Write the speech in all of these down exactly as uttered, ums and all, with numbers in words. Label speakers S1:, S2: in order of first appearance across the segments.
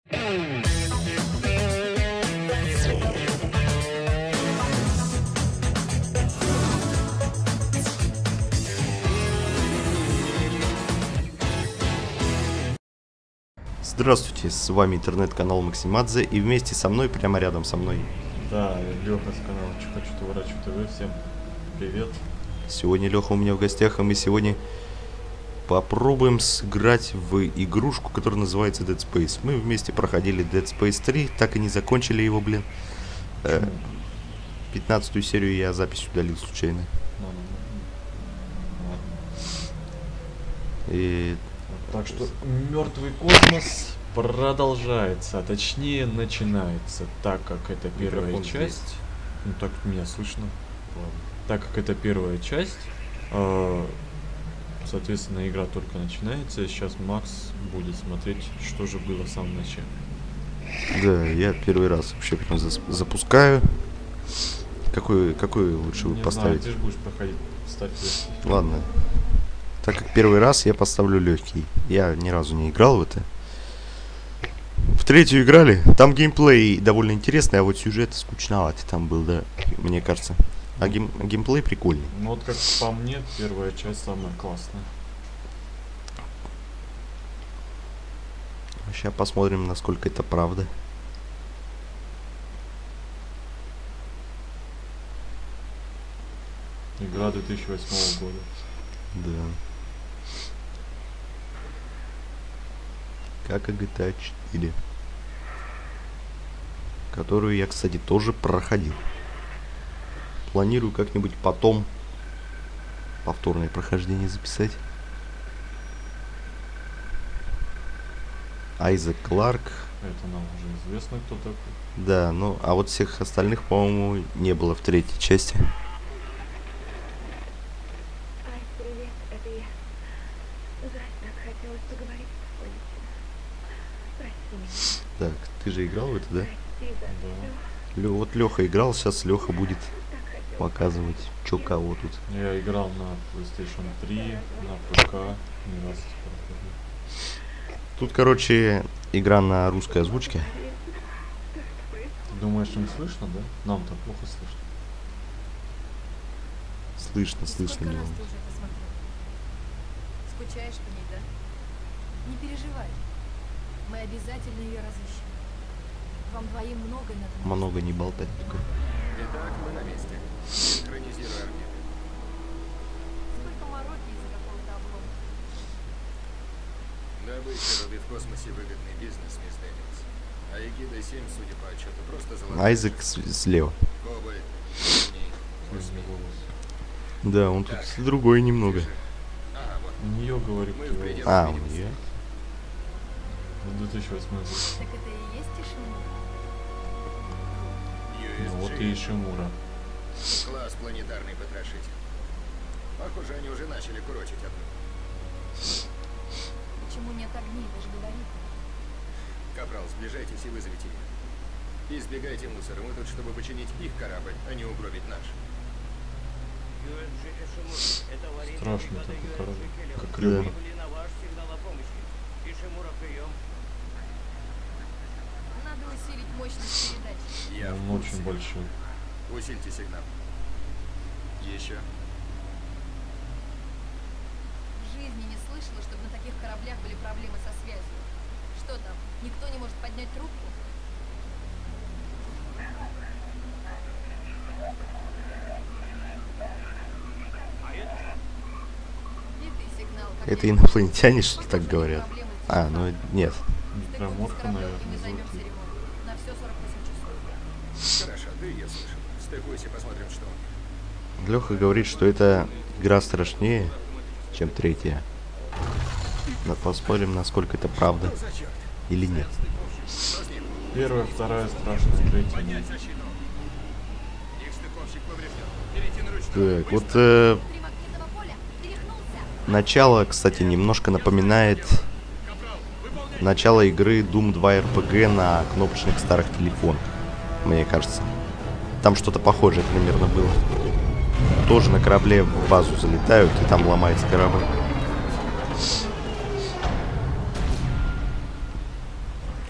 S1: Здравствуйте, с вами интернет-канал Максимадзе, и вместе со мной, прямо рядом со мной,
S2: Да, Леха с канала Хочу Творачу ТВ, всем привет.
S1: Сегодня Леха у меня в гостях, и мы сегодня попробуем сыграть в игрушку, которая называется Dead Space. Мы вместе проходили Dead Space три, так и не закончили его, блин. Э, пятнадцатую серию я запись удалил случайно. И...
S2: Так что Мертвый космос продолжается, а точнее начинается, так как это первая
S1: Микрофон
S2: часть.
S1: здесь.
S2: Ну так меня слышно. Ладно. Так как это первая часть, э, соответственно, игра только начинается, и сейчас Макс будет смотреть, что же было в самом начале.
S1: Да, я первый раз вообще прям зас- запускаю. Какой, какой лучше вы
S2: Не
S1: поставить?
S2: знаю, ты же будешь проходить, ставь легкий.
S1: Ладно. Так как первый раз, я поставлю легкий. Я ни разу не играл в это. В третью играли. Там геймплей довольно интересный, а вот сюжет скучноватый там был, да, мне кажется. А гейм, геймплей прикольный.
S2: Ну вот как по мне, первая часть самая классная.
S1: Сейчас посмотрим, насколько это правда.
S2: Игра две тысячи восьмого года.
S1: Да. Как и джи ти эй четыре. Которую я, кстати, тоже проходил. Планирую как-нибудь потом повторное прохождение записать. Айзек Кларк.
S2: Это нам уже известно, кто такой.
S1: Да, ну, а вот всех остальных, по-моему, не было в третьей части.
S3: Ай, привет, это я. Жаль, так хотелось поговорить с тобой лично. Прости меня.
S1: Так, ты же играл в это, да?
S3: Прости за
S2: Да.
S3: всё.
S1: Лё- вот Леха играл, сейчас Леха будет
S3: Так хотелось.
S1: показывать, чё кого тут.
S2: Я играл на PlayStation три, на ПК, не раз проходил.
S1: Тут, короче, игра на русской озвучке.
S2: Ты думаешь, им слышно, да? Нам-то плохо слышно.
S1: Слышно, слышно,
S4: Сколько
S1: Леха.
S4: раз ты уже это смотрел? Скучаешь по ней, да? Не переживай. Мы обязательно ее разыщем. Вам двоим многое надо.
S1: Много не болтать только.
S5: Итак, мы на месте. Синхронизируй орбиты.
S4: Сколько мороки из-за какого-то облома.
S5: Добыча руды в космосе выгодный бизнес, мисс Дэниелс. А Эгида семь, судя по отчету, просто золотая.
S1: Айзек с- слева.
S5: Кобальт, Гений,
S2: Слышно голос.
S1: Да, он тут другой немного.
S5: Ага, вот.
S2: У нее, говорю,
S5: Мы
S2: кто-
S5: в пределах
S1: А, у
S5: видимости.
S1: нее.
S2: ну, две тысячи восьмой год.
S4: Так это и есть Тишина?
S2: Ну, вот и
S5: ю эс джи.
S2: Ишимура.
S5: Класс планетарный потрошитель. Похоже, они уже начали курочить одну.
S4: Почему нет огней, вы же говорите?
S5: Капрал, сближайтесь и вызовите их. Избегайте мусора. Мы тут, чтобы починить их корабль, а не угробить наш.
S2: Страшный такой корабль, как
S1: Да.
S2: ребра.
S4: Надо усилить мощность передач.
S5: Я в
S2: Он
S5: курсе.
S2: очень большой.
S5: Усильте сигнал. Еще.
S4: В жизни не слышала, чтобы на таких кораблях были проблемы со связью. Что там, никто не может поднять трубку? И ты сигнал. как
S1: Это
S4: я-
S1: инопланетяне, что ли, так
S4: Возможно,
S1: говорят?
S4: проблемы с
S1: А, ну нет.
S2: Микроморфа, наверное,
S4: займемся
S2: звуки.
S4: ремонтом. На все сорок восемь часов.
S5: Хорошо, ты ее слышал. Стыкуйся, посмотрим, что он.
S1: Леха говорит, что эта игра страшнее, чем третья. Но посмотрим, насколько это правда
S5: Ну, за черт.
S1: или нет.
S5: Что с ним?
S2: Первая, вторая страшная, третья нет.
S5: Защиту. Их стыковщик поврежден. Перейти на ручной.
S1: Так, вот э,
S4: Три магнитного поля. Тряхнулся.
S1: начало, кстати, немножко напоминает начало игры Doom два эр пи джи на кнопочных старых телефонах, мне кажется. Там что-то похожее примерно было. Тоже на корабле в базу залетают, и там ломается корабль.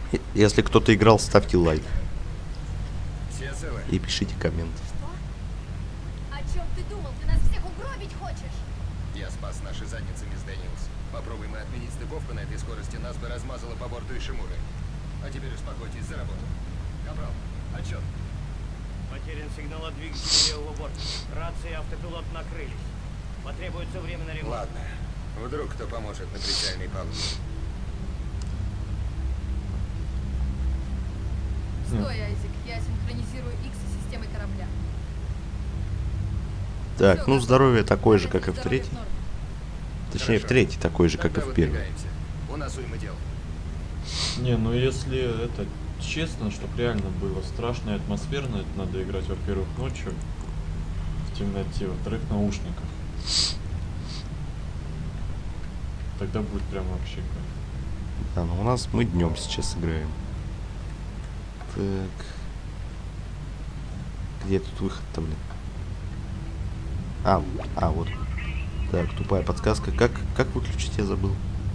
S1: И- Если кто-то играл, ставьте лайк
S5: Все целы?
S1: и пишите коммент.
S4: Что? О чем ты думал? Ты нас всех угробить хочешь?
S5: Я спас наши задницы, мисс Дэниелс. Попробуй мы отменить стыковку на этой скорости, нас бы размазало по борту Ишимуры. А теперь успокойтесь, за работу. Капрал, отчет.
S6: Потерян сигнал от двигателя левого борта. Рация и автопилот накрылись. Потребуется время на ремонт.
S5: Ладно. Вдруг кто поможет на причальной палубе.
S4: Стой, Айзек, я синхронизирую Икс с системой корабля.
S1: Так,
S4: Всё,
S1: ну
S4: готово.
S1: здоровье такое же,
S4: Параметры
S1: как и в
S4: здоровья
S1: третьей.
S4: в норме.
S1: Точнее, в
S5: Хорошо.
S1: третьей такой же, как и
S5: Тогда
S1: в первой.
S5: выдвигаемся. У нас уйма дел.
S2: Не, ну если это честно, чтобы реально было страшно и атмосферно, это надо играть, во-первых, ночью в темноте, во-вторых, в наушниках. Тогда будет прям вообще кайф.
S1: Да, ну у нас мы днем сейчас играем. Так. Где тут выход-то, блин? А, а, вот. Так, тупая подсказка. Как, как выключить, я забыл.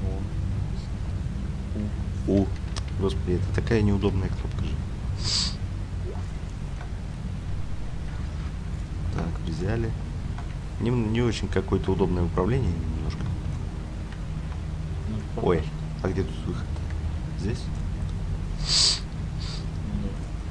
S2: О,
S1: У. Господи, это такая неудобная кнопка же. Так, взяли. Не, не очень какое-то удобное управление немножко.
S2: ну,
S1: Ой,
S2: покажет.
S1: а где тут выход? Здесь?
S2: Ну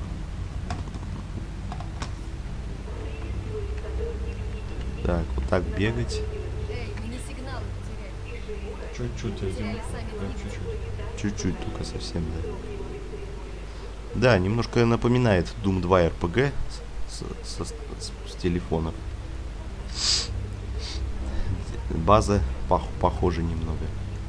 S1: Так, вот так бегать.
S4: Эй, мы не сигналы потеряли.
S2: да. Чуть-чуть, я
S4: Потеряли
S2: сделаю.
S4: сами
S2: Прям
S4: двигатели.
S2: чуть-чуть.
S1: Чуть-чуть только совсем, да. Да, немножко напоминает Doom два эр пи джи с, со- с- с телефонов. База пох- похожа немного.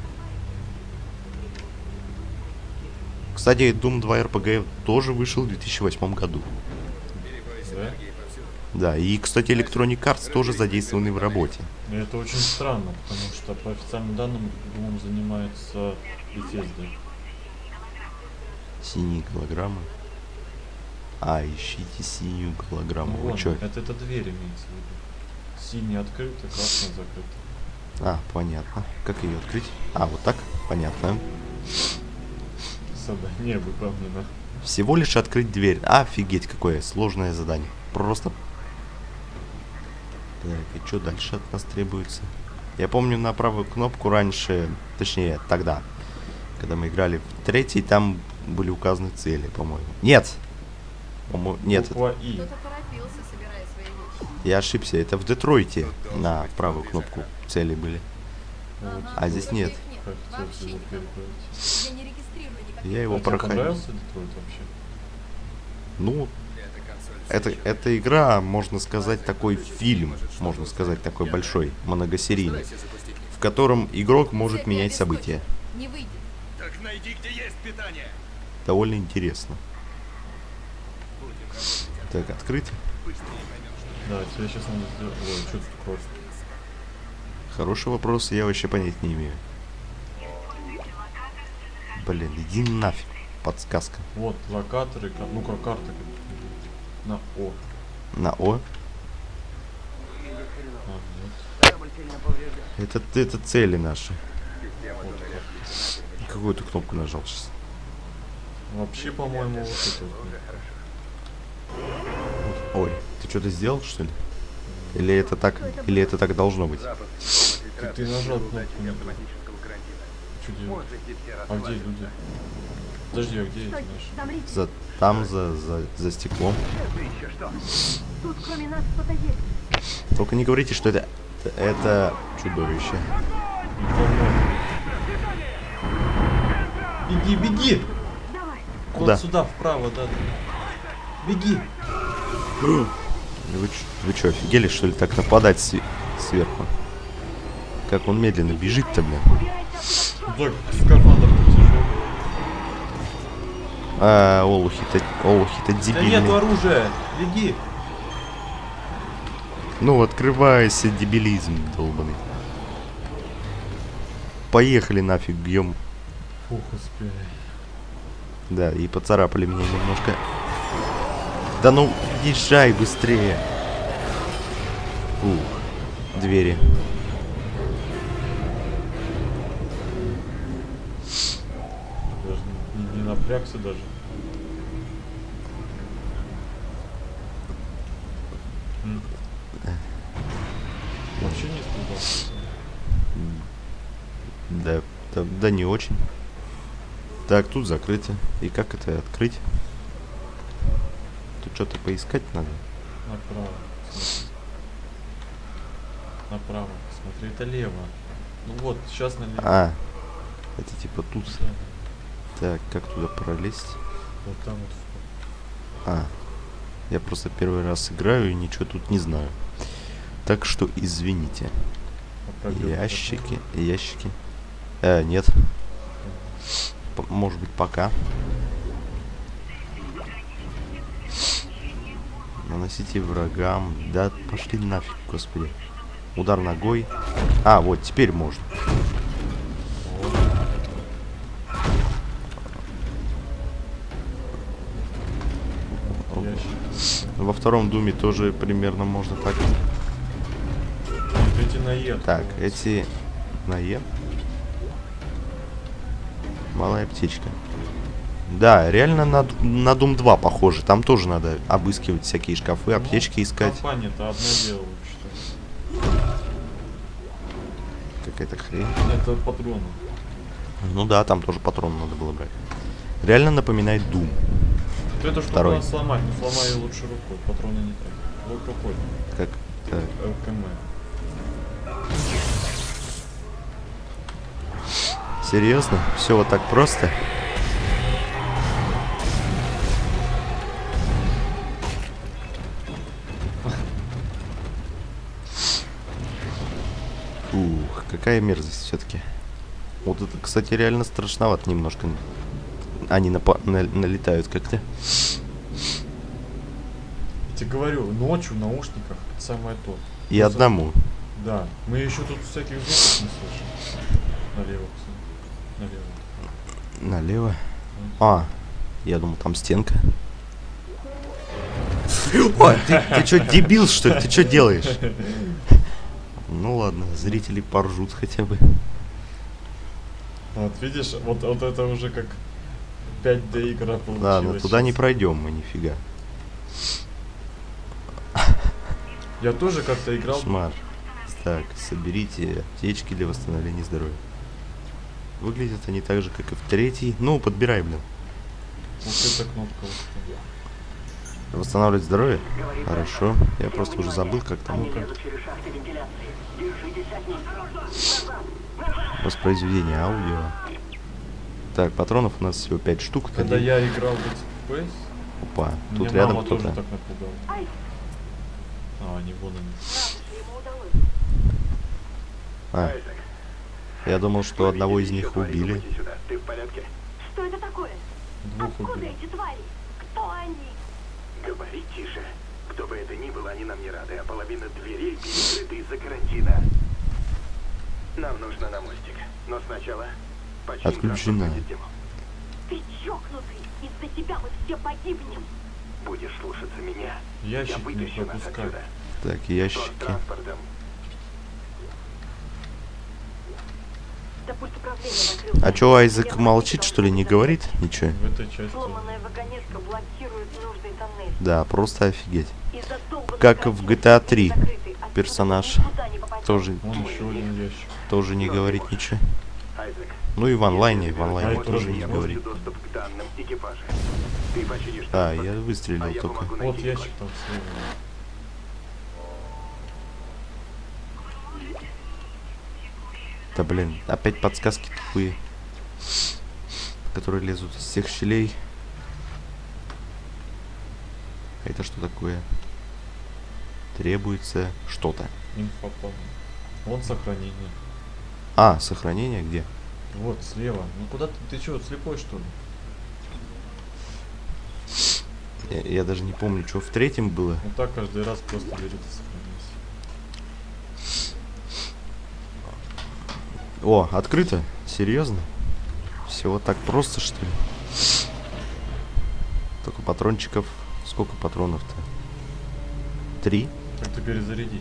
S1: Кстати, Doom два эр пи джи тоже вышел в две тысячи восьмом году.
S5: Перебой с
S2: Да?
S5: энергией повсюду.
S1: Да, и, кстати, Electronic Arts тоже задействованы в работе.
S2: И это очень странно, потому что по официальным данным Doom занимается Bethesda.
S1: Синие голограммы. А, ищите синюю голограмму.
S2: Ну,
S1: Вы
S2: вон,
S1: чё?
S2: это, это дверь имеется в виду. Синяя открыта, красная закрыта.
S1: А, понятно. Как ее открыть? А, вот так? Понятно.
S2: Задание выполнено.
S1: Всего лишь открыть дверь. Офигеть, какое сложное задание. Просто... Так, и что дальше от нас требуется? Я помню, на правую кнопку раньше, точнее, тогда, когда мы играли в третий, там были указаны цели, по-моему. Нет! По-моему, нет,
S2: Буква И.
S4: Кто-то торопился, собирая свои вещи.
S1: я ошибся. Это в Детройте на правую кнопку цели были.
S2: Вот.
S4: Ага,
S1: А здесь
S4: только
S1: нет.
S4: их
S2: Как
S4: Вообще
S2: хотел его
S4: никого.
S2: переправить.
S4: Я не регистрирую никаких.
S1: Я его
S2: А тебе
S1: проходил.
S2: понравился Детройт вообще?
S1: Ну,
S5: Эта консоль
S1: это,
S5: свечи.
S1: эта игра, можно сказать, такой фильм, можно сказать, такой большой, многосерийный,
S5: Старайся запустить.
S1: в котором игрок может
S4: Цепи
S1: менять
S4: обесточены.
S1: события.
S4: Не выйдет.
S5: Так найди, где есть питание.
S1: Довольно интересно.
S5: Будем работать.
S1: Так, открыть.
S5: Быстрее поймешь.
S2: Да, тебе сейчас надо сделать... Ой, что тут просто?
S1: Хороший вопрос, я вообще понять не имею. Блин, иди нафиг, подсказка.
S2: Вот, локаторы, ка- ну-ка, карта. как- На О.
S1: На О.
S2: А, нет.
S6: Корабль сильно поврежден.
S1: Это, это цели наши.
S5: Система
S2: Вот
S5: туннеля
S2: как.
S5: включена.
S1: Какую-то кнопку нажал сейчас.
S2: Вообще, по-моему, вот это вот.
S5: Уже хорошо.
S1: Ой, ты что-то сделал, что ли? Или это так, или это так должно быть?
S5: Запуск системы
S2: Ты,
S5: фильтрации
S2: ты нажал
S5: для
S2: кнопку.
S5: удачи
S2: не
S5: автоматического карантина.
S2: Что делать?
S5: Можете все
S2: А где
S5: расслабиться.
S2: люди? Подожди, а где эти наши?
S3: Замрите.
S1: За, там, за, за, за стеклом.
S5: Это еще что?
S3: Тут кроме нас кто-то есть.
S1: Только не говорите, что это, это чудовище.
S2: Не по-моему. Беги, беги!
S3: Давай.
S1: Куда?
S2: Вот сюда, вправо, да. Беги!
S1: Вы, ч- вы что, офигели, что ли, так нападать сви- сверху? Как он медленно бежит-то, блин.
S2: Ну так, скафандр тяжелый.
S1: А, олухи-то, олухи-то
S2: Да нету
S1: дебильные.
S2: оружия! Беги!
S1: Ну, открывайся, дебилизм долбанный. Поехали нафиг, бьем.
S2: Фух, успели.
S1: Да, и поцарапали меня немножко. Да ну, езжай быстрее. Ух, двери.
S2: Даже не, не на Напрягся даже. М. Вообще не испугался.
S1: Да, да, да не очень. Так, тут закрыто. И как это открыть? Тут что-то поискать надо.
S2: Направо. Смотри. Направо. Смотри, это лево. Ну вот, сейчас налево.
S1: А, это типа тут.
S2: Да.
S1: Так, как туда пролезть?
S2: Вот там вот вход.
S1: А, я просто первый раз играю и ничего тут не знаю. Так что извините.
S2: А пробел
S1: Ящики, ящики. Э, нет. П- может быть, пока. Наносите врагам. Да пошли нафиг, господи. Удар ногой. А, вот, теперь можно.
S2: такой. Ящик.
S1: Во втором Думе тоже примерно можно так.
S2: Нет, эти на Е
S1: Так,
S2: открываются.
S1: эти на Е. Малая птичка. Да, реально на, Д- на Doom два похоже. Там тоже надо обыскивать всякие шкафы, аптечки искать.
S2: Компания-то одно дело вообще-то.
S1: Какая-то хрень.
S2: Это патроны.
S1: Ну да, там тоже патроны надо было брать. Реально напоминает Doom.
S2: Вот эту штуку
S1: Второй.
S2: надо сломать, но сломай ее лучше рукой. Патроны не так. Вот рукой.
S1: Как так.
S2: ЛКМ.
S1: Серьезно? Все вот так просто? Ух, какая мерзость все-таки. Вот это, кстати, реально страшновато немножко. Они напа- на- налетают как-то.
S2: Я тебе говорю, ночью в наушниках это самое то.
S1: И
S2: Просто-
S1: одному.
S2: Да. Мы еще тут всяких звуков не слышим. Налево, кстати. Налево.
S1: Налево. А, я думал, там стенка. О, ты, ты что, дебил, что ли? Ты что делаешь? Ну ладно, зрители поржут хотя бы.
S2: Вот видишь, вот, вот это уже как пять дэ игра получилась.
S1: Да, но туда не
S2: сейчас.
S1: пройдем мы, нифига.
S2: Я тоже как-то играл.
S1: Кошмар. Так, соберите аптечки для восстановления здоровья. Выглядят они так же, как и в третьей. Ну, подбирай, блин.
S2: Вот эта кнопка. Вот эта.
S1: Восстанавливать здоровье? Хорошо. Я просто уже забыл, как там. Ну-ка. Воспроизведение аудио. Так, патронов у нас всего пять штук.
S2: Когда
S1: Один.
S2: я играл в эф пи эс,
S1: Опа, тут
S2: меня
S1: рядом
S2: мама тоже
S1: кто-то.
S2: так напугала. А, они вон они.
S1: А, я думал, что одного из них убили.
S5: Ты в порядке?
S3: Что это такое?
S2: Двух
S3: Откуда
S2: убили.
S3: эти твари? Кто они?
S5: Говори тише. Кто бы это ни было, они нам не рады, а половина дверей перекрыта из-за карантина. Нам нужно на мостик. Но сначала починим
S1: Отключена.
S5: транспортную систему.
S3: Ты чокнутый. Из-за тебя мы все погибнем.
S5: Будешь слушаться меня, я
S2: Ящик не
S5: вытащу нас
S2: пропускай.
S5: отсюда.
S1: Так,
S5: Что с
S1: ящики.
S5: транспортом?
S3: Да пульт управления накрылся.
S1: А чё, Айзек молчит, что ли, не говорит? Ничего.
S2: В этой части.
S3: Сломанная вагонетка блокирует нужный тоннель.
S1: Да, просто офигеть.
S3: Из-за долбанной
S1: Как в джи ти эй три
S3: закрытый, отсюда
S1: персонаж
S3: никуда не попадешь.
S1: Тоже,
S2: Вон еще один ящик.
S1: тоже не говорит ничего.
S5: Айзек,
S1: Ну и в онлайне, в
S2: А
S1: онлайне
S2: это
S1: тоже
S2: тоже
S1: не
S2: не
S1: говорит.
S5: доступ к данным экипажа. Ты починишь
S1: А,
S5: транспорт,
S1: я
S5: а
S1: выстрелил
S5: я
S1: только.
S5: помогу
S2: Вот
S5: найти
S2: ящик
S5: экипаж.
S2: там слева.
S1: Да блин, опять подсказки тупые, которые лезут из всех щелей. А это что такое? Требуется что-то.
S2: Инфоплан. Вон сохранение.
S1: А, сохранение где?
S2: Вот, слева. Ну куда ты, ты что, слепой что ли?
S1: Я, я даже не помню, что в третьем было.
S2: Вот так каждый раз просто берет и сохраняйся.
S1: О, открыто? Серьезно? Все вот так просто, что ли? Только патрончиков. Сколько патронов-то? Три?
S2: Как-то перезарядить.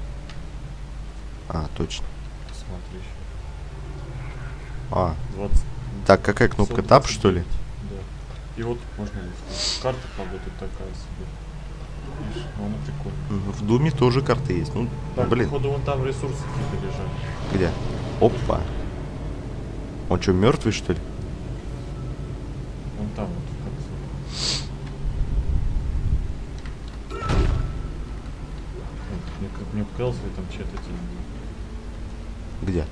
S1: А, точно.
S2: Смотри еще.
S1: А,
S2: двадцать.
S1: так, какая кнопка?
S2: сто
S1: Тап, что ли?
S2: двадцать девять. Да. И вот можно листать. Карта, правда, тут такая себе. Видишь, но она прикольная.
S1: В Думе тоже карты есть. Ну,
S2: Так,
S1: блин.
S2: походу, вон там ресурсы какие-то лежат.
S1: Где? Опа. Он что, мертвый, что ли?
S2: Вон там вот в конце. Вот, мне, как- мне показалось, что там чья-то тень была.
S1: Где?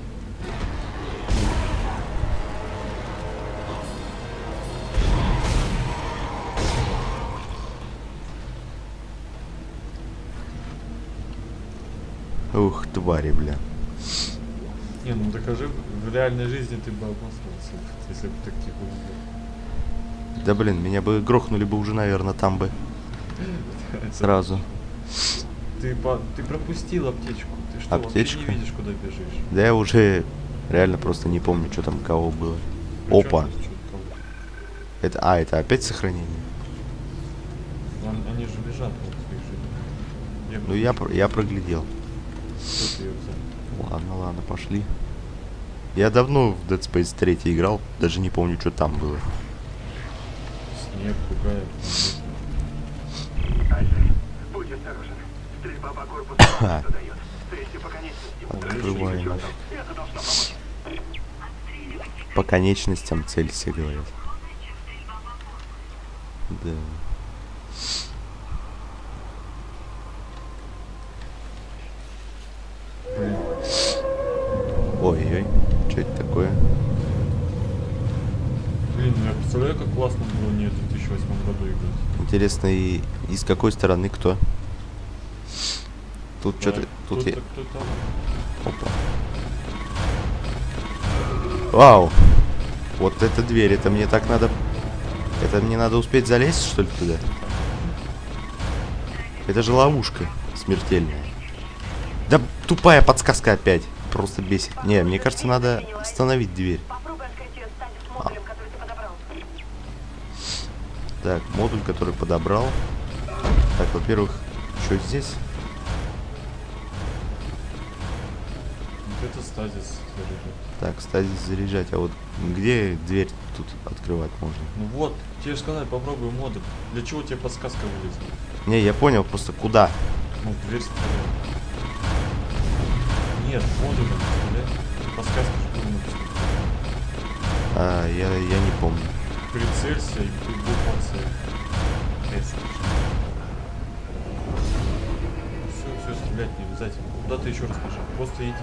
S1: Ух, твари, бля.
S2: Не, ну докажи, в реальной жизни ты бы обосрался, если бы так типа было.
S1: Да блин, меня бы грохнули бы уже, наверное, там бы. Сразу.
S2: Ты, по, ты пропустил аптечку. Ты что, вообще
S1: Аптечку?
S2: не видишь, куда бежишь?
S1: Да я уже реально просто не помню, что там кого было.
S2: Причём
S1: Опа.
S2: здесь чё, кого?
S1: Это, а, это опять сохранение?
S2: Вон, они же лежат вот в их жизни. Я
S1: Ну я, про- я проглядел.
S2: Кто ты её взял?
S1: Ладно, ладно, пошли. Я давно в Dead Space три играл, даже не помню, что там было.
S2: Снег пугает.
S5: Альфред, будь осторожен. Стрельба по корпусу что дает. Стрельте по конечностям.
S1: Открываем.
S5: Это должно помочь.
S1: По конечностям целься, говорят. Да.
S2: Блин.
S1: Ой-ой, что это такое?
S2: Блин, я представляю, как классно было мне в две тысячи восьмом году играть.
S1: Интересно, и, и с какой стороны кто? Тут что-то...
S2: Да,
S1: Тут я...
S2: кто-то, кто-то.
S1: Опа. Вау! Вот эта дверь, это мне так надо... Это мне надо успеть залезть, что ли, туда? Это же ловушка смертельная. Да тупая подсказка опять. Просто бесит. Не, мне кажется, надо остановить дверь.
S3: Попробуй открыть ее стадию с модулем, который ты подобрал.
S1: Так, модуль, который подобрал. Так, во-первых, что здесь?
S2: Вот это стазис заряжает.
S1: Так, стадис заряжать. А вот где дверь тут открывать можно?
S2: Ну вот, тебе же сказали, попробуй модуль. Для чего тебе подсказка вылезла?
S1: Не, я понял, просто куда?
S2: Ну, в дверь стреляй. Нет, модулем стреляй. Подсказка же было написано.
S1: А, я, я не помню.
S2: Прицелься и буква С. С. Все, все, стрелять не обязательно. Куда ты еще раз нажал? Просто иди.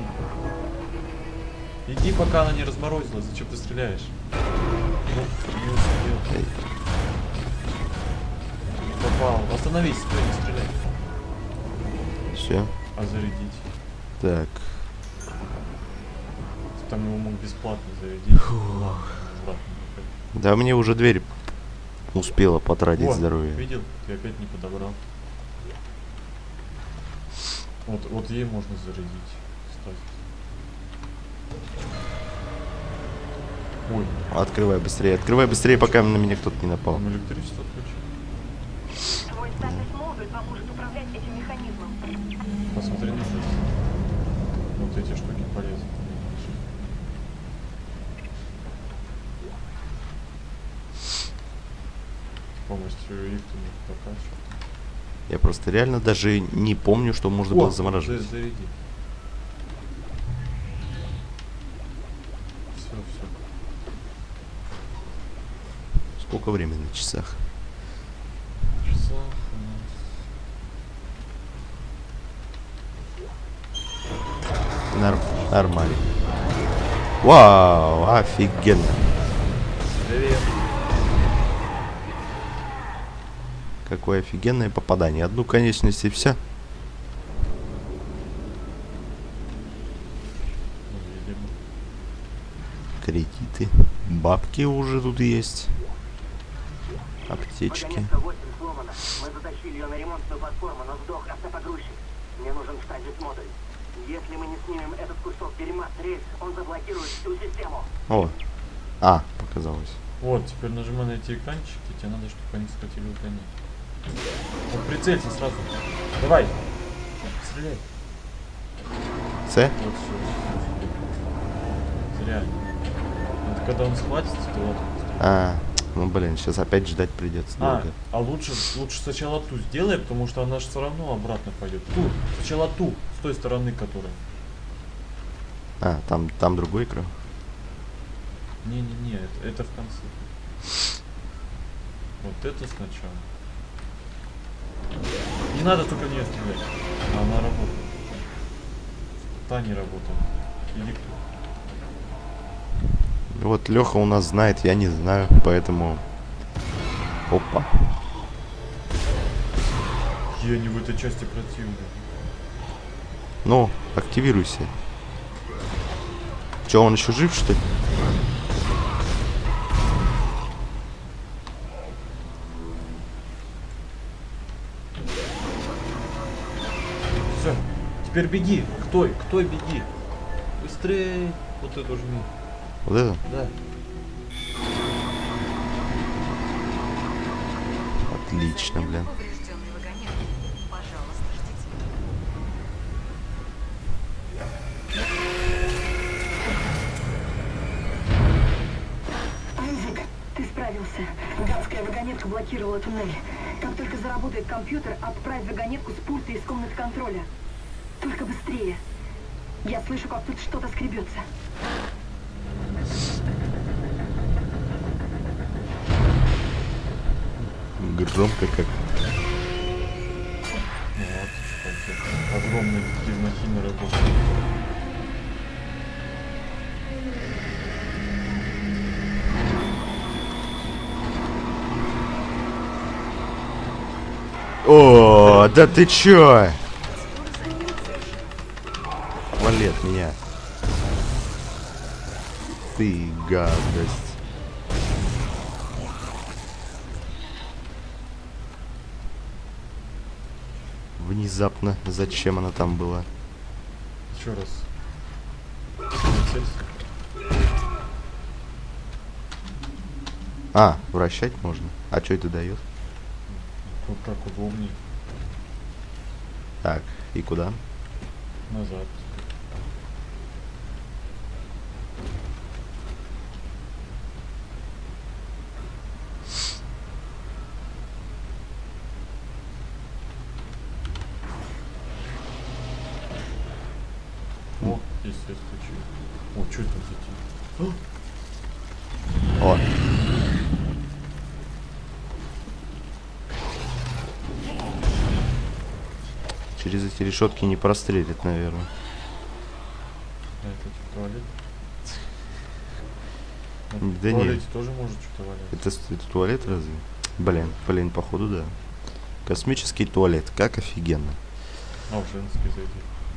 S2: Иди, пока она не разморозилась. Зачем ты стреляешь? Ну, не успел.
S1: Эй.
S2: Попал. Остановись, стой, не стреляй.
S1: Все.
S2: А зарядить?
S1: Так.
S2: Ты там его мог бесплатно зарядить. Ладно, обратно.
S1: Да мне уже дверь успела потратить
S2: Вот,
S1: здоровье.
S2: видел? Ты опять не подобрал. Вот, вот ей можно зарядить. Кстати. Ой,
S1: Открывай быстрее, открывай быстрее, пока на меня кто-то не напал.
S2: там электричество включил.
S3: Твой статус модуль поможет управлять этим механизмом.
S2: Посмотри на это. Вот эти штуки полезны. С помощью их ты не прокачиваешь.
S1: Я просто реально даже не помню, что можно было замораживать.
S2: За- Заряди. Все, все.
S1: Сколько времени на часах?
S2: Часах у нас.
S1: Нор- нормально. Вау, офигенно.
S2: Привет.
S1: Какое офигенное попадание. Одну конечность и все.
S2: Ну, видимо.
S1: Кредиты. Бабки уже тут есть. Аптечки.
S5: Вагонетка восемь сломана. Мы затащили ее на ремонтную платформу, но сдох автопогрузчик. Мне нужен стазис модуль. Если мы не снимем этот кусок дерьма с рельс, он заблокирует всю систему.
S1: О. А, показалось.
S2: Вот, теперь нажимай на эти экранчики, тебе надо, чтобы они схватили конец. Вот прицелься сразу. Давай. Стреляй.
S1: С?
S2: Вот все. Зря. Это когда он схватится, то вот.
S1: А, Ну блин, сейчас опять ждать придется
S2: А,
S1: долго.
S2: а лучше, лучше сначала ту сделай, потому что она же все равно обратно пойдет. Ту, сначала ту, с той стороны, которая.
S1: А, там, там другой экран.
S2: Не-не-не, это, это в конце. Вот это сначала. Не надо только в нее стрелять. А она работает. Та не работает. Иди к-
S1: Вот Леха у нас знает, я не знаю, поэтому... Опа.
S2: Я не в этой части противный.
S1: Ну, активируйся. Че, он еще жив, что ли?
S2: Все, теперь беги. К той, к той беги. Быстрее. Вот эту жми.
S1: Вот это?
S2: Да.
S1: Отлично, блин.
S4: Поврежденный вагонет. Пожалуйста, ждите.
S7: Айзек, ты справился. Гадская вагонетка блокировала туннель. Как только заработает компьютер, отправь вагонетку с пульта из комнаты контроля. Только быстрее. Я слышу, как тут что-то скребется.
S1: Громко как.
S2: Вот, кстати, огромные такие махины работают.
S1: О, да ты чё? Вали от меня. Ты гадость. Внезапно. Зачем она там была?
S2: Еще раз. Прицелься.
S1: А, вращать можно. А что это дает?
S2: Вот так удобнее.
S1: Так, и куда?
S2: Назад. О, есть я стучу. О, что это за тень?
S1: О. Через эти решетки не прострелит, наверное.
S2: А это типа туалет?
S1: Да
S2: В
S1: не.
S2: туалете тоже может что-то валяться.
S1: Это, с- это туалет разве? Блин, блин, походу да. Космический туалет, как офигенно.
S2: А, в женский зайди.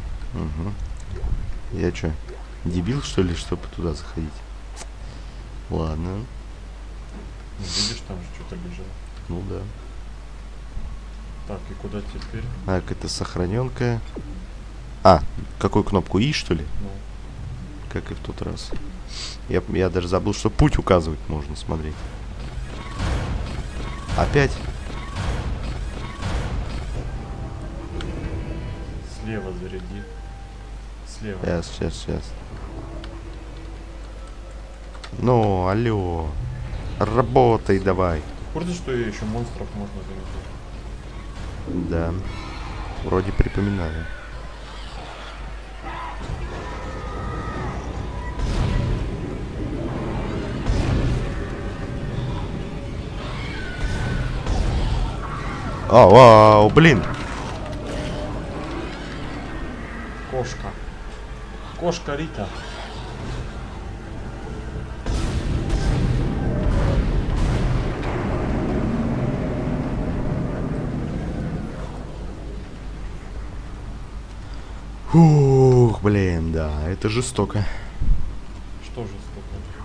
S1: Угу. Я чё, дебил что ли, чтобы туда заходить? Ладно,
S2: Ну, видишь, там же что-то лежало.
S1: ну да.
S2: Так, и куда теперь?
S1: Так, это сохраненка. А, какую кнопку И, что ли?
S2: Ну,
S1: Как и в тот раз. Я, я даже забыл, что путь указывать можно, смотри. Опять?
S2: слева заряди. Слева.
S1: Сейчас, сейчас, сейчас. Ну, алло. Работай давай.
S2: В курсе, что еще монстров можно заметить?
S1: Да. Вроде припоминаю. А, вау, блин.
S2: Кошка. Кошка Рита.
S1: Фух, блин, да, это жестоко.
S2: Что же столько?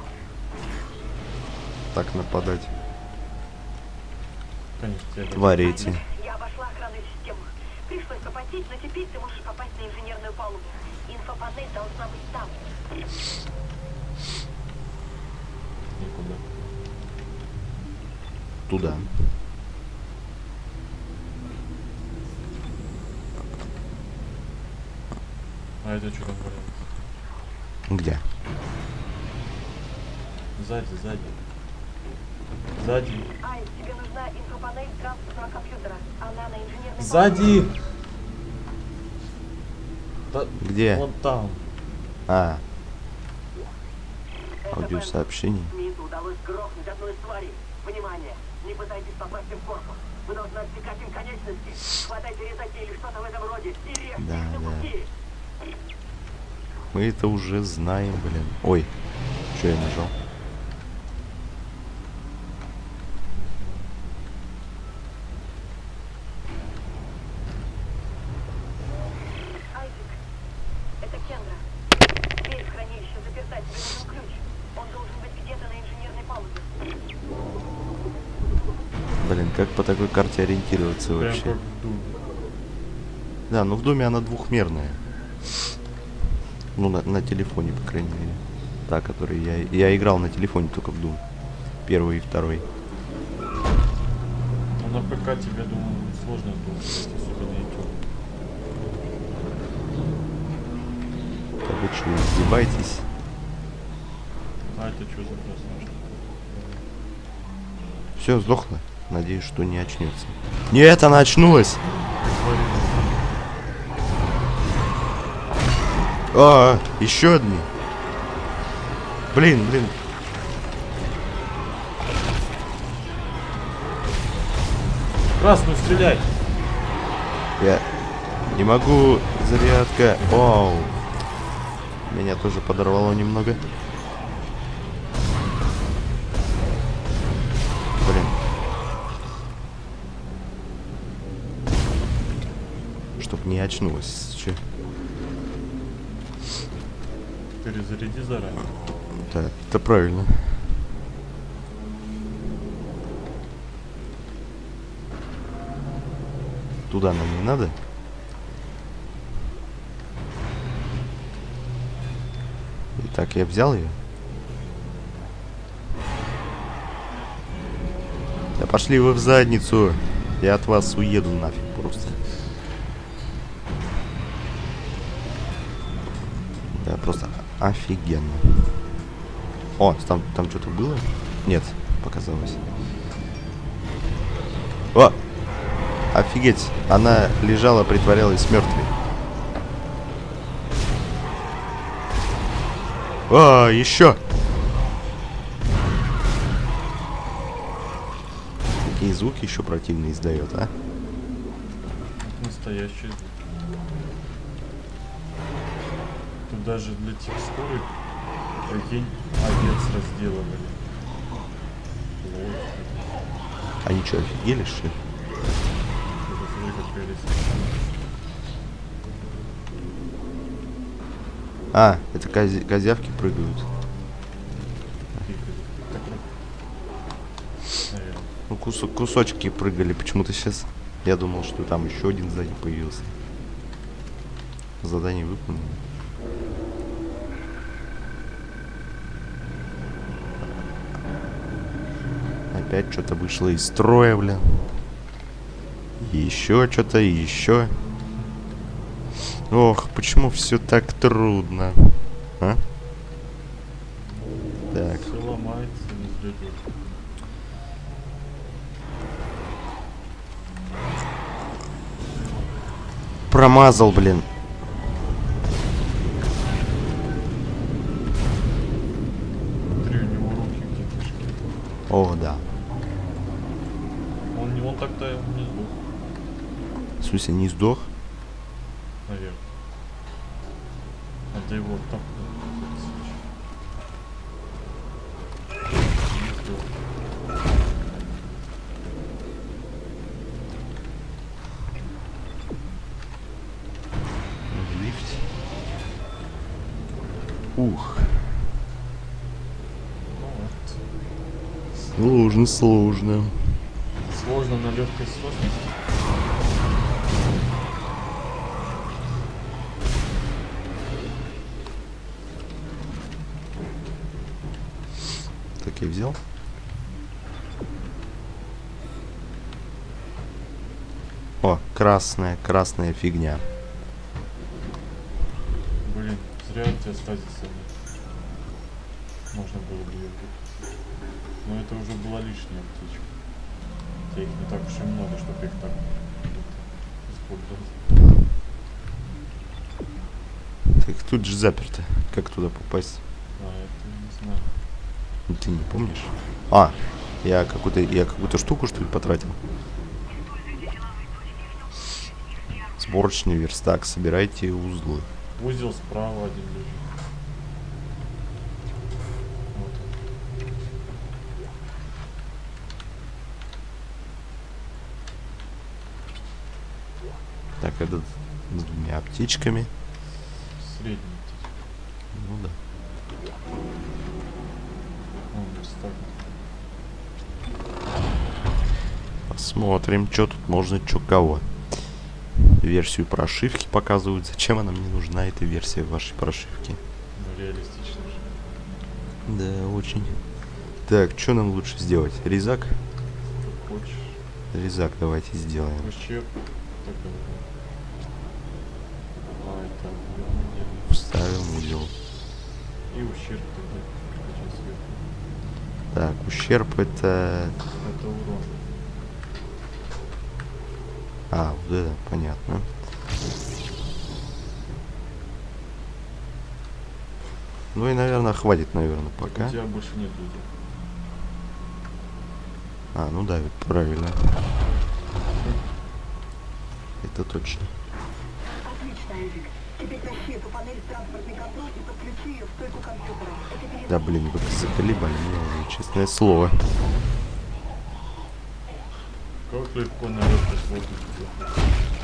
S1: Так нападать.
S2: Конечно, я даже-
S1: Творите.
S7: Я обошла охранную систему. Пришлось попотеть, но теперь ты можешь попасть на инженерную палубу. Инфопанель должна быть там.
S2: Никуда.
S1: Туда.
S2: А это что там валяется?
S1: Где?
S2: Сзади, сзади. Сзади.
S7: Ай, тебе нужна инфопанель транспортного компьютера. Она на инженерной...
S2: Сзади! Да,
S1: Где?
S2: вон там.
S1: А,
S7: Это
S1: аудиосообщение.
S5: Смиту удалось грохнуть одну из тварей. Внимание! Не пытайтесь попасть им в корпус. Вы должны отсекать им конечности. Хватайте резаки или что-то в этом роде. И режьте
S1: Да,
S5: их на
S1: да.
S5: куски.
S1: Мы это уже знаем, блин. Ой, что я нажал?
S7: Айзек, это Кендра. Дверь в хранилище заперта, тебе нужен ключ. Он должен быть где-то на инженерной палубе.
S1: Блин, как по такой карте ориентироваться
S2: Прям
S1: вообще?
S2: как в Думе.
S1: Да, ну в доме она двухмерная. Ну, на, на телефоне, по крайней мере. Та, который я... Я играл на телефоне только в Doom. Первый и второй.
S2: Ну, на ПК тебе, думаю, будет сложно было, особенно YouTube.
S1: Да вы что, издеваетесь?
S2: А это что за красная штука?
S1: Все, сдохла? Надеюсь, что не очнется. Нет, она очнулась! А, еще одни. Блин, блин.
S2: Красную стреляй!
S1: Я не могу. Зарядка. Оу. Меня тоже подорвало немного. Блин. Чтоб не очнулась. Че?
S2: Перезаряди заранее.
S1: Да, это правильно. Туда нам не надо. Итак, я взял ее. Да пошли вы в задницу. Я от вас уеду нафиг просто. Да, просто офигенно. О, там, там что-то было? Нет, показалось. О! Офигеть, она лежала, притворялась мертвой. О, еще! Какие звуки еще противные издает, а?
S2: Настоящий звук. Тут даже для текстуры, прикинь, овец разделывали. Вот.
S1: Они что, офигели, что ли?
S2: Это смотри, как прелесть.
S1: А, это кози козявки прыгают. Ну, кусок, кусочки прыгали почему-то сейчас. Я думал, что там еще один сзади появился. Задание выполнено. Опять что-то вышло из строя, блин. Еще что-то, еще. Ох, почему все так трудно? А? Так.
S2: Все ломается, не взлетит.
S1: Промазал, блин.
S2: Смотри, у него руки где-то шли.
S1: О, да.
S2: Он, не- он так-то не сдох,
S1: В смысле, не сдох?
S2: наверное. Надо его так.
S1: В лифте. Ух. Сложно, сложно.
S2: Сложно на легкой сложности.
S1: Так, я взял. О, красная, красная фигня.
S2: Блин, зря у тебя стазиса нет. Можно было бы ее купить. Но это уже была лишняя птичка. Хотя их не так уж и много, чтобы их так использовать.
S1: Так тут же заперто. Как туда попасть?
S2: А, это не знаю.
S1: Ты не помнишь? А, я какую-то я какую-то штуку, что ли, потратил? Сборочный верстак. Собирайте узлы.
S2: Узел справа один лежит. Вот.
S1: Так, этот с двумя аптечками.
S2: Средний птичка.
S1: Ну да.
S2: О, верстак.
S1: Посмотрим, что тут можно, что кого. Версию прошивки показывают. Зачем она мне нужна, эта версия вашей прошивки?
S2: Ну, реалистично же.
S1: Да, очень. Так, что нам лучше сделать? Резак?
S2: Как хочешь.
S1: Резак давайте сделаем.
S2: Ущерб. Так, а, это верно.
S1: Вставим узел.
S2: И ущерб тогда. Очень сверху.
S1: Так, ущерб это...
S2: Это урон.
S1: А, вот это, понятно. Ну и, наверное, хватит, наверное, пока.
S2: У тебя больше нет людей.
S1: А, ну да, ведь правильно. Это точно.
S7: Отлично, Эвик. Теперь тащи эту панель в транспортный контроль и подключи ее в стойку компьютера. Это перед...
S1: Да, блин, вы заколебали меня уже, честное слово.
S2: Как легко на легкость воздуха.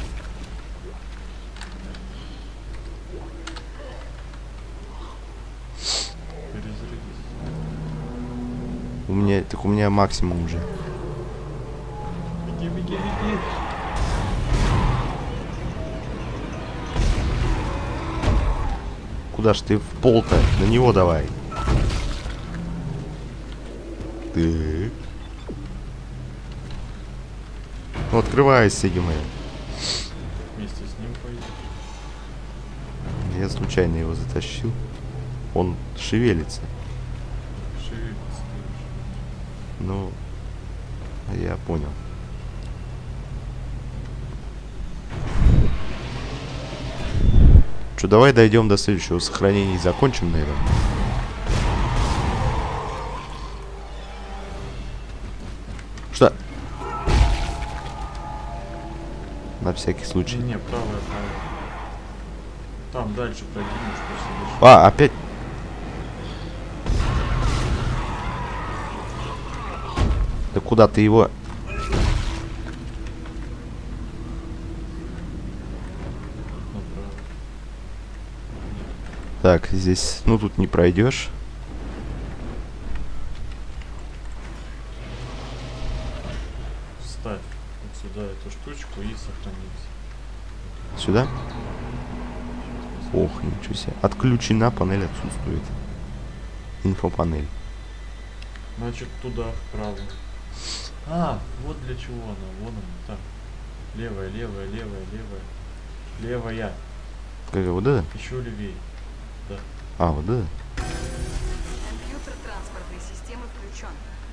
S2: Перезарядись.
S1: У меня, так у меня максимум уже.
S2: Беги, беги, беги.
S1: Куда ж ты в пол-то? На него давай. Так. Ну, открывайся, Гимэ.
S2: Вместе с ним пойдешь.
S1: Я случайно его затащил. Он шевелится.
S2: Шевелится.
S1: Ну, я понял. Что, давай дойдем до следующего сохранения и закончим, наверное. Что? На всякий случай.
S2: Не, правая, правая. Там дальше пройди, может, посидишь.
S1: А, опять. Да куда ты его?
S2: Направо.
S1: Так, здесь, ну тут не пройдешь.
S2: Вставь вот сюда эту штучку и сохранись.
S1: Сюда? Ох, ничего себе. Отключена, панель отсутствует. Инфопанель.
S2: Значит, туда, вправо. А, вот для чего она. Вон она. Так. Левая, левая, левая, левая. Левая.
S1: Как вот это?
S2: Еще левее. Да.
S1: А, вот это?
S4: Компьютер транспортной системы включен.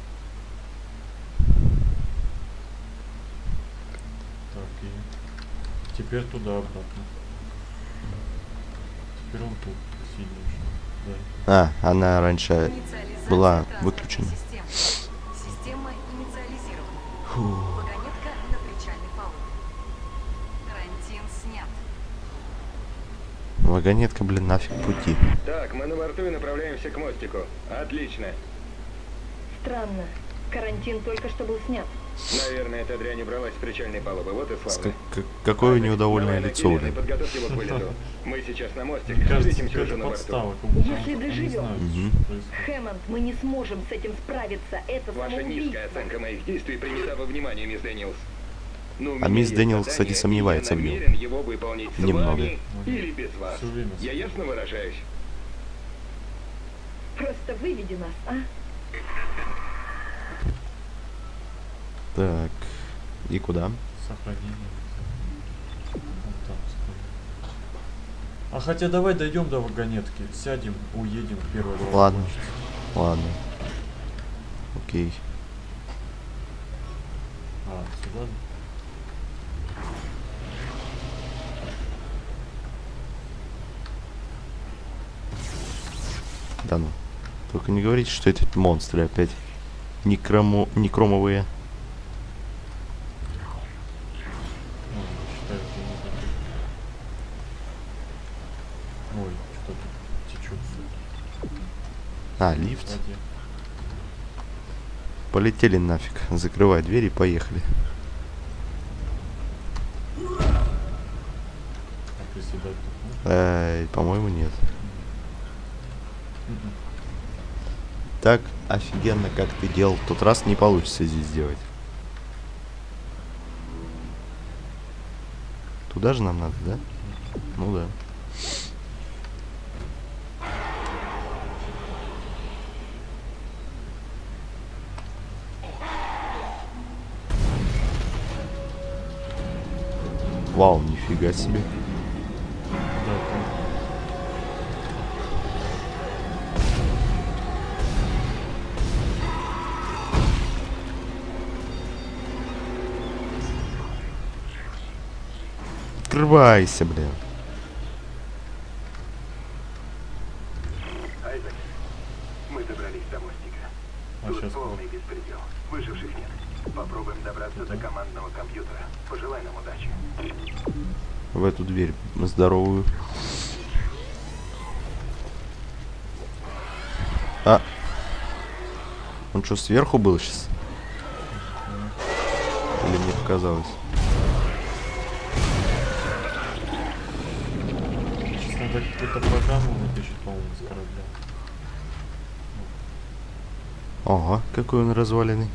S2: Так, и теперь туда обратно. Теперь он тут синий уже. Да.
S1: А, она раньше
S4: Инициализация
S1: была
S4: транспортной
S1: выключена.
S4: системы. Система инициализирована.
S1: Фу.
S4: Вагонетка на причальной палубе. Карантин снят.
S1: Вагонетка, блин, нафиг пути.
S5: Так, мы на борту и направляемся к мостику. Отлично.
S7: Странно. Карантин только что был снят.
S5: Наверное, эта дрянь убралась с причальной палубы. Вот и
S1: С
S5: славно.
S1: как- какое у нее довольное
S5: Давай,
S1: лицо,
S5: Нагилин, и
S1: блин.
S5: подготовь его к вылету. Мы сейчас на мостик.
S2: Мне кажется,
S5: Встретимся уже
S2: какая-то
S5: на борту.
S2: подстава. Как будто
S7: Если
S2: они не
S7: доживем.
S2: знают,
S1: Мгм.
S2: что происходит.
S7: Хэммонд, мы не сможем с этим справиться. Это
S5: Ваша низкая
S7: самоубийство.
S5: оценка моих действий принята во внимание, мисс Дэниелс. Ну, у
S1: А
S5: меня
S1: мисс
S5: есть
S1: Дэниелс,
S5: задание,
S1: кстати,
S5: и
S1: сомневается
S5: я
S1: в нем.
S5: намерен его выполнить с
S1: Немного.
S5: вами или без вас.
S2: Всё время
S5: Я ясно выражаюсь?
S7: Просто выведи нас, а?
S1: Так. И куда?
S2: Сохранение. Вон там стоит. А хотя давай дойдем до вагонетки, сядем, уедем в первое.
S1: Ладно. Ладно. Окей.
S2: А, сюда?
S1: Да ну. Только не говорите, что эти монстры опять некромо... некромовые.
S2: Ну, считаю, что не такие. Ой, что тут течет все.
S1: А, лифт.
S2: В воде.
S1: Полетели нафиг. Закрывай дверь и поехали.
S2: А приседать тут можно?
S1: Эй, по-моему, нет.
S2: Мгм.
S1: Так офигенно, как ты делал в тот раз, не получится здесь сделать. Туда же нам надо, да? Ну да. Вау, нифига себе.
S2: Да, там.
S1: Открывайся, блин.
S5: Айзек, мы добрались до мостика.
S2: А
S5: Тут
S2: сейчас
S5: полный беспредел. Выживших нет. Попробуем добраться до командного компьютера. Пожелай нам удачи.
S1: В эту дверь здоровую. А. Он что, сверху был сейчас? Или мне показалось?
S2: Сейчас надо какую-то программу вытащить, по-моему, с корабля.
S1: Ага, какой он разваленный.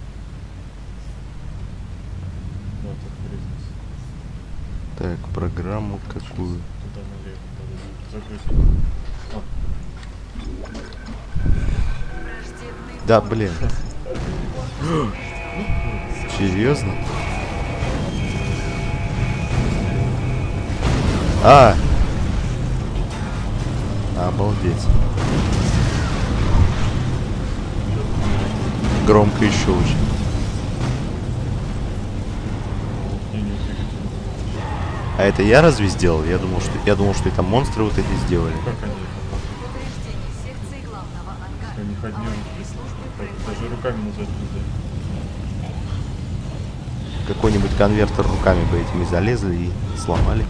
S2: Да, тут врезался.
S1: Так, программу какую?
S2: Туда налево, да, загрузить. А,
S1: Да, блин. Серьезно? А! Обалдеть. Громко еще очень.
S2: не, не, двигатель.
S1: А это я разве сделал? Я думал, что я думал, что это монстры вот эти сделали.
S2: Как они это
S4: Повреждение секции главного ангара.
S2: У них одни
S4: Аварийные службы
S2: даже руками назад нельзя.
S1: Какой-нибудь конвертер руками бы этими залезли и сломали.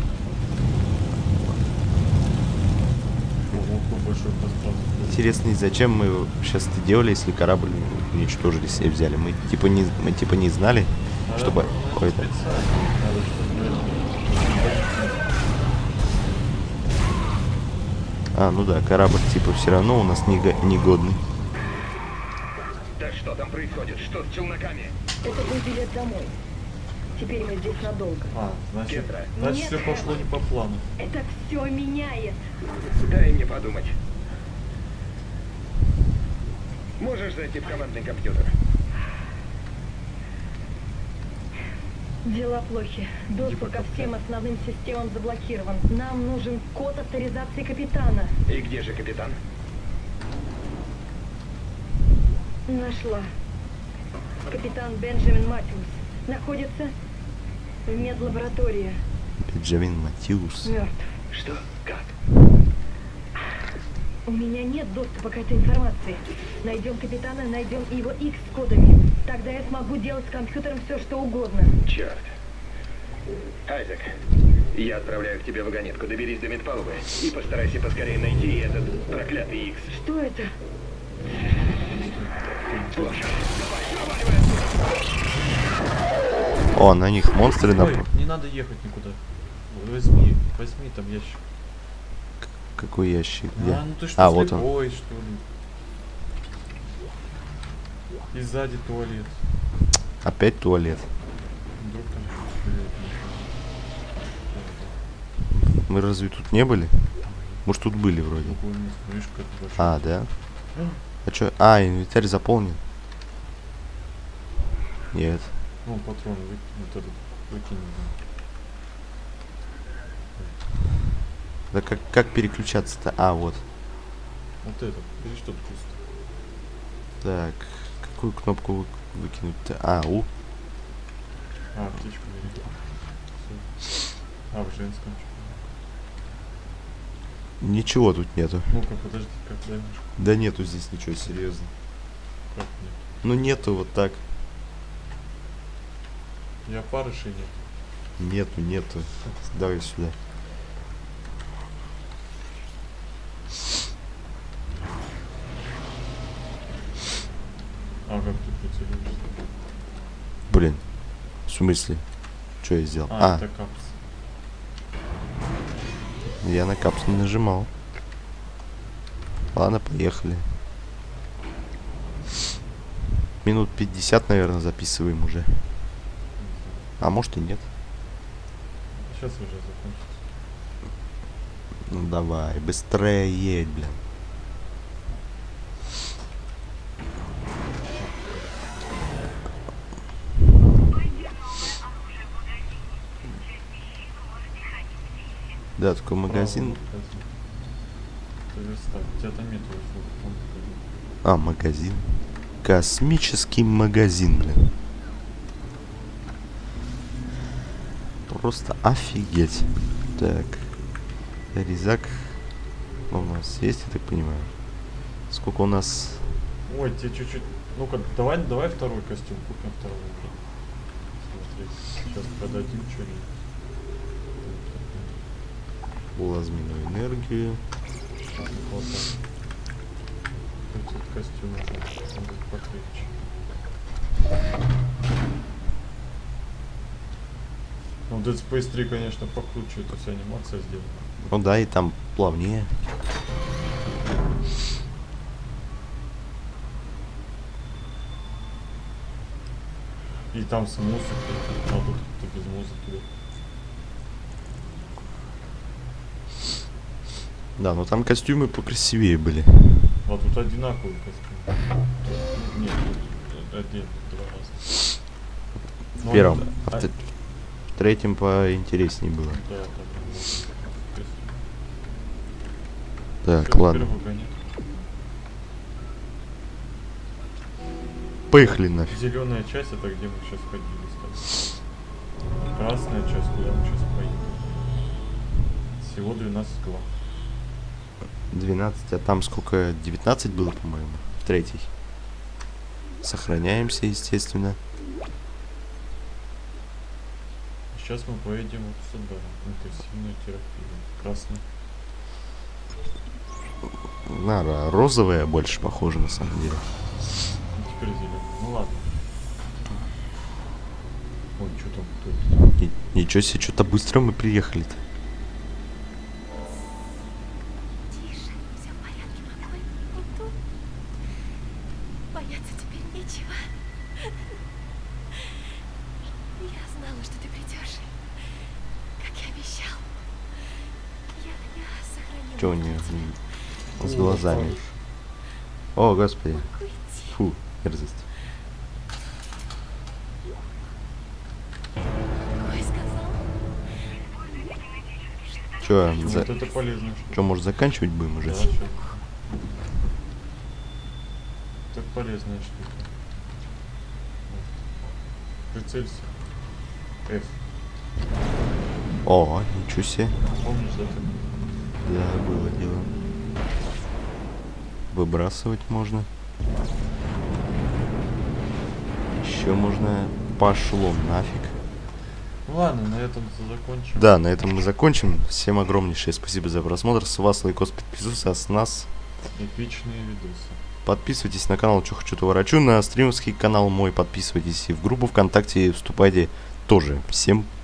S2: Ого, какой большой пространство.
S1: Интересно, и зачем мы сейчас это делали, если корабль уничтожили, себе взяли? Мы типа не, мы типа не знали, чтобы... Ой, да.
S2: Надо, чтобы
S1: А, ну да, корабль типа все равно у нас него- негодный.
S5: Да что там происходит? Что с челноками?
S7: Это был билет домой. Теперь мы здесь надолго.
S2: А, значит,
S5: Петра.
S2: значит
S7: Нет,
S2: все пошло не по плану.
S7: Это все меняет.
S5: Дай мне подумать. Можешь зайти в командный компьютер?
S7: Дела плохи. Доступ ко всем основным системам заблокирован. Нам нужен код авторизации капитана.
S5: И где же капитан?
S7: Нашла. Капитан Бенджамин Матиус находится в медлаборатории.
S1: Бенджамин Матиус.
S7: Мертв.
S5: Что? Как?
S7: У меня нет доступа к этой информации. Найдем капитана, найдем и его X с кодами. Тогда я смогу делать с компьютером все, что угодно.
S5: Черт. Айзек, я отправляю к тебе вагонетку. Доберись до медпалубы и постарайся поскорее найти этот проклятый X.
S7: Что это?
S5: Плохо.
S1: О, на них монстры
S2: Ой,
S1: напали.
S2: не надо ехать никуда. Возьми, возьми там ящик.
S1: Какой ящик? Где?
S2: А, ну ты что,
S1: А, вот он.
S2: слепой, что ли? И сзади туалет.
S1: Опять туалет.
S2: Вдруг там что-то стреляет.
S1: Мы разве тут не были? Может, тут были вроде.
S2: Другое место, видишь, как большой.
S1: А, да? А чё? А, инвентарь заполнен. Нет.
S2: Ну, патрон, вы, вот этот, выкинь.
S1: Да как, как переключаться-то? А, вот.
S2: Вот этот, видишь, тут пусто.
S1: Так. Какую кнопку вы- выкинуть-то? А, У.
S2: А, птичку бери. Всё. А, в женском что?
S1: Ничего тут нету.
S2: Ну-ка, подожди, как дай мышку.
S1: Да нету здесь ничего, серьезно.
S2: Как нет?
S1: Ну нету вот так.
S2: И опарышей нет.
S1: Нету, нету. Давай сюда.
S2: А как ты прицеливаешься?
S1: Блин. В смысле? Что я сделал?
S2: А,
S1: А,
S2: это капс.
S1: я на капс не нажимал. Ладно, поехали. Минут пятьдесят, наверное, записываем уже. А может и нет.
S2: Сейчас уже закончится.
S1: Ну давай, быстрее едь, блин. Да, такой магазин.
S2: Это верстак. У тебя там нет услуг.
S1: А, магазин. Космический магазин, блин. Просто офигеть. Так. Резак у нас есть, я так понимаю. Сколько у нас?
S2: Ой, тебе чуть-чуть... Ну-ка, давай, давай второй костюм. Купим второй. Смотри. Сейчас продадим что-нибудь.
S1: Плазменную энергию.
S2: Вот так. Этот костюм уже будет покрепче. Ну, Dead Space три, конечно, покруче. Это вся анимация сделана.
S1: Ну да, и там плавнее.
S2: И там с музыкой. А тут ты без музыки.
S1: Да, но там костюмы покрасивее были.
S2: Вот тут одинаковый костюм. Нет, один, два раза.
S1: В
S2: Ну,
S1: первом.
S2: это-
S1: А в,
S2: а-
S1: т- в третьем поинтереснее было.
S2: Да, да, да.
S1: Так, ладно. Поехали нафиг.
S2: Зеленая часть это где мы сейчас ходили с тобой. Красная часть, куда мы сейчас поедем. Всего двенадцать глав.
S1: двенадцать, а там сколько? девятнадцать было, по-моему. В третий. Сохраняемся, естественно.
S2: Сейчас мы поедем вот сюда. Интенсивная терапия. Красная.
S1: На, розовая больше похожа на самом деле.
S2: И теперь зеленая. Ну ладно. Ой, что там кто-то?
S1: Ни- ничего себе, что-то быстро мы приехали-то.
S4: Тише, все в порядке, покой. Иду. Бояться теперь нечего. Я знала, что ты придешь. Как и обещал. Я, я сохранила.
S1: Что у нее
S2: О,
S1: с глазами?
S2: хорош.
S1: О, господи.
S4: Могу идти.
S1: Фу, мерзость.
S4: Кой сказал?
S1: Че,
S2: Вот
S1: за...
S2: это полезно.
S1: Че, может заканчивать будем уже?
S2: Да, чё? Это полезная штука. Вот. Прицелься. F.
S1: О, ничего себе.
S2: Помнишь, да? Ты?
S1: Да, было дело. Выбрасывать можно. Еще можно. Пошло нафиг.
S2: Ну ладно, на этом закончим.
S1: Да, на этом мы закончим. Всем огромнейшее спасибо за просмотр. С вас лайкос, подписывайся, а с нас
S2: Эпичные видосы.
S1: подписывайтесь на канал Чё Хочу, То Ворочу, на стримовский канал мой подписывайтесь и в группу ВКонтакте вступайте тоже. Всем